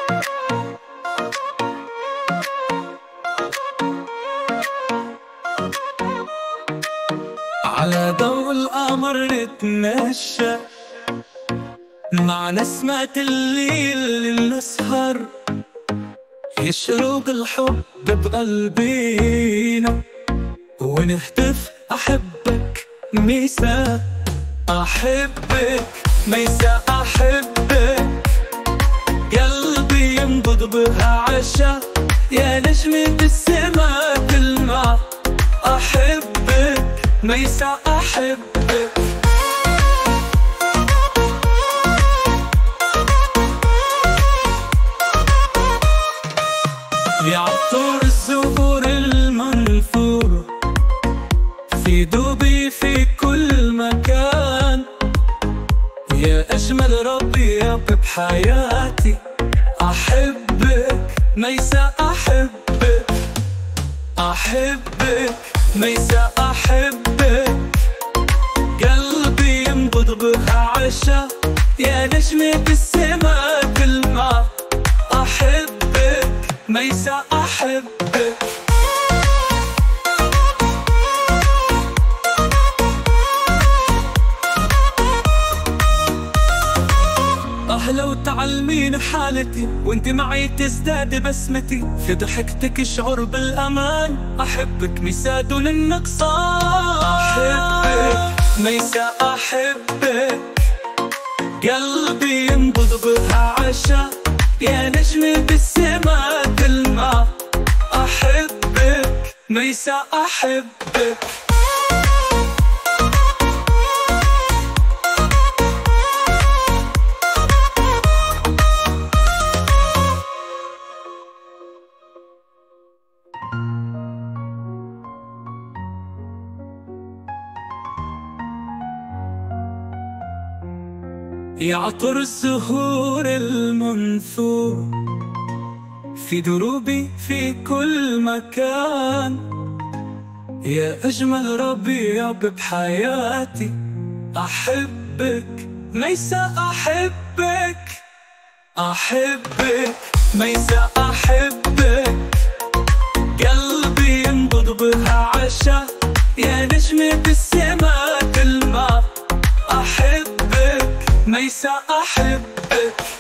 على ضوء القمر نتمشى مع نسمة الليل نسهر، يشرق الحب بقلبينا ونهتف أحبك ميسا، أحبك ميسا، أحبك قلبي ينبض بها عشا، يا نجمة بالسما تلمع، أحبك ميسا، أحبك. يا عطور الزهور المنثور في دوبي في كل مكان، يا أجمل ربيع بحياتي، أحبك ميسا، أحبك، أحبك ميسا، أحبك قلبي ينبض بها عشا، يا نجمة بالسما تلمع، أحبك ميسا، أحبك. لو تعلمين حالتي وانت معي تزداد بسمتي، في ضحكتك اشعر بالامان، احبك ميسا دون النقصان، احبك ميسا، احبك قلبي ينبض بها عشا، يا نجمة بالسما تلمع، احبك ميسا، احبك. يا عطر الزهور المنثور في دروبي في كل مكان، يا أجمل ربيع بحياتي، أحبك ميسا، أحبك، أحبك ميسا، أحبك قلبي ينبض بها عشا، يا نجمة بالسما تلمع، أحبك ميسا، أحبك.